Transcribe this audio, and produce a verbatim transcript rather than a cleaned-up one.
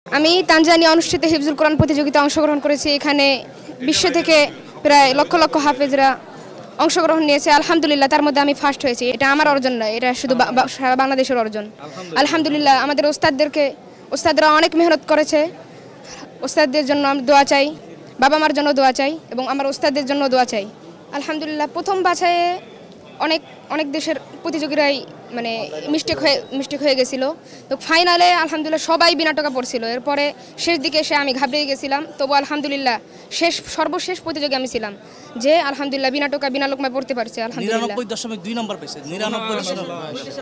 আমি তানজানিয়া অনুষ্ঠিত হিফজুল কোরআন প্রতিযোগিতায় অংশগ্রহণ করেছি। এখানে বিশ্ব থেকে প্রায় লক্ষ লক্ষ হাফেজরা অংশগ্রহণ নিয়েছে। আলহামদুলিল্লাহ, তার মধ্যে আমি ফার্স্ট হয়েছি। এটা আমার অর্জন নয়, এটা শুধু সারা বাংলাদেশের অর্জন। আলহামদুলিল্লাহ, আমাদের ওস্তাদদেরকে ওস্তাদরা অনেক মেহনত করেছে। ওস্তাদদের জন্য আমি দোয়া চাই, বাবা মার জন্য দোয়া চাই এবং আমার ওস্তাদদের জন্য দোয়া চাই। আলহামদুলিল্লাহ, প্রথম বাছাইয়ে অনেক অনেক দেশের প্রতিযোগীরাই মানে মিস্টেক হয়ে মিস্টেক হয়ে গেছিলো। তো ফাইনালে আলহামদুলিল্লাহ সবাই বিনা টাকা পড়ছিল। এরপরে শেষ দিকে এসে আমি ঘাবড়ে গেছিলাম, তবু আলহামদুলিল্লাহ শেষ সর্বশেষ প্রতিযোগী আমি ছিলাম যে আলহামদুলিল্লাহ বিনা টাকা বিনা লোকমায় পড়তে পারছে। আলহামদুলিল্লাহ নিরানব্বই দশমিক দুই নম্বর পেয়েছে। নিরানব্বই